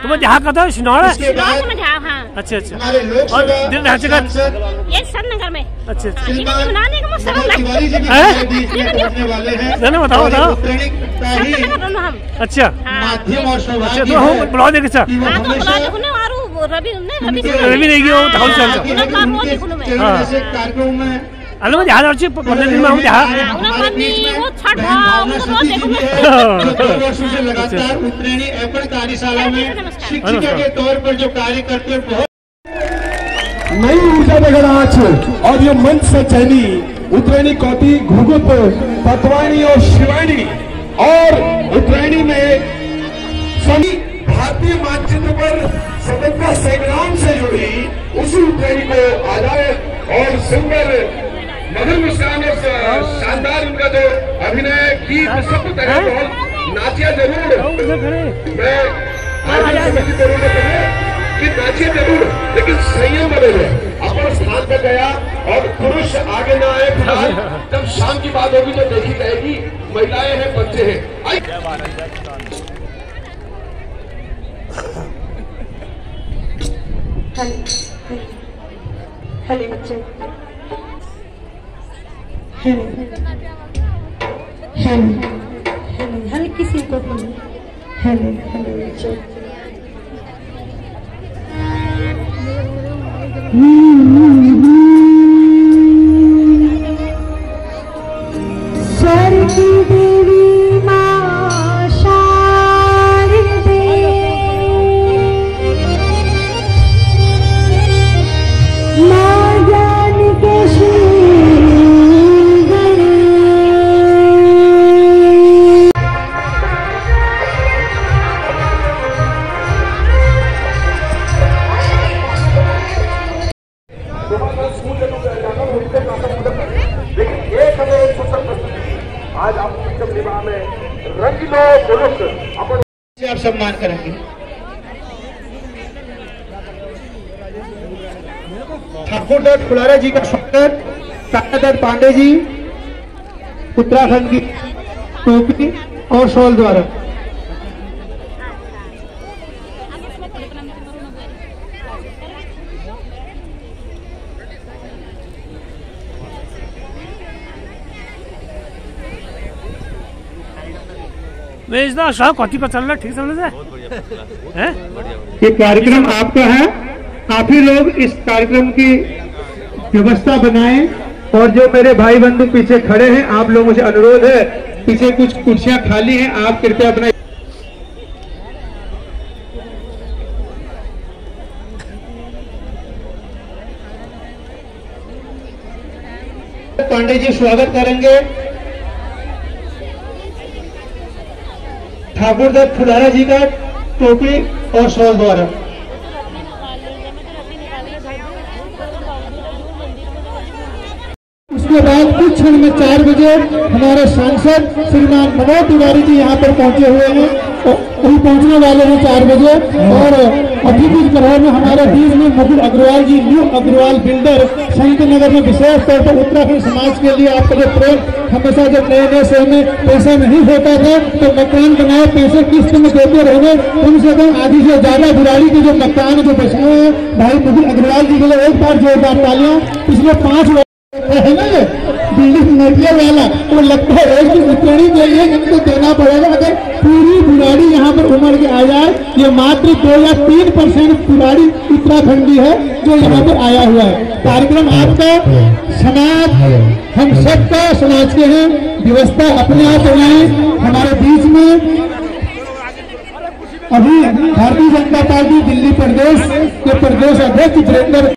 तुम्हें जहाँ का था सिनौर है? अच्छा अच्छा। और दिल रहते का ये सदनगर में। अच्छा अच्छा। बनाने का मसला है। बताओ बताओ। अच्छा अच्छा तो हम बुला देंगे सर। रवि नहीं गया वो कार्यक्रम में अल्लाह में ध्यान रखिए 15 दिन में हम ध्यान लगातार उत्तरायणी एपल कार्यशाला में शिक्षिका के तौर पर जो कार्य करते हैं बहुत नई ऊर्जा देगा आज। और ये मंच से चैनी उत्तरायणी कौटी घुगुत पतवाणी और शिवानी और उत्तरायणी में सभी भारतीय मानचित्र पर स्वतंत्रता संग्राम से जुड़ी उसी उत्तरायणी को आजाद और सुंदर मधुर मुस्कान और शानदार उनका जो अभिनय गीत सब तरह नाचिया जरूर। मैं कि नाचिए जरूर लेकिन संयम बने अपने स्थान पर गया और पुरुष आगे ना आए। जब शाम की बात होगी तो देखी जाएगी महिलाएं हैं बच्चे हैं। हेलो बच्चे हल्की सी को हेलो बच्चे स्वर्गी देवी मां शारदे मां जानकी श्री गणेश आज आप विवाह में रंगीलो पुरुष आप सम्मान करेंगे। ठाकुर दत्त फुलारा जी का स्वागत काका दत्त पांडे जी उत्तराखंड की टोपी और शॉल द्वारा। साहब कॉटी पर चल रहा है ठीक चल रहा है। ये कार्यक्रम आपका है, आप ही लोग इस कार्यक्रम की व्यवस्था बनाएं। और जो मेरे भाई बंधु पीछे खड़े हैं आप लोगों से अनुरोध है, पीछे कुछ कुर्सियां खाली हैं, आप कृपया अपना पांडे जी स्वागत करेंगे। ठाकुर दत्त फुलारा जी का टोपी और शॉल द्वारा। उसके बाद कुछ क्षण में 4 बजे हमारे सांसद श्रीमान मनोज तिवारी जी यहाँ पर पहुंचे हुए हैं, वही पहुंचने वाले हैं 4 बजे। और अतिथि ग्रह में हमारे बीच में मुकुल अग्रवाल जी न्यू अग्रवाल बिल्डर संत नगर में विशेष तौर पर उत्तराखंड समाज के लिए आपका जो प्रेम हमेशा जब नए शहर में पैसा नहीं होता था तो मकान बनाए पैसे किस्त में देते रहे। कम से कम आधी से ज्यादा बुराड़ी के जो मकान जो बचे हैं भाई मुकुल अग्रवाल जी के लिए एक बार जोरदार तालियां। पिछले 5 वर्ष है ना बिल्डिंग नदिया वाला वो लगता है एक उत्तरायणी के लिए इनको देना पड़ेगा। अगर पूरी बुराड़ी यहाँ पर उमड़ के आ जाए, ये मात्र 2 या 3% बुराड़ी उत्तराखंडी है जो यहाँ पर आया हुआ है। कार्यक्रम आपका समाज हम सबका समाज के हैं, व्यवस्था अपने आप बनाए। हमारे बीच में अभी भारतीय जनता पार्टी दिल्ली प्रदेश के प्रदेश अध्यक्ष वीरेंद्र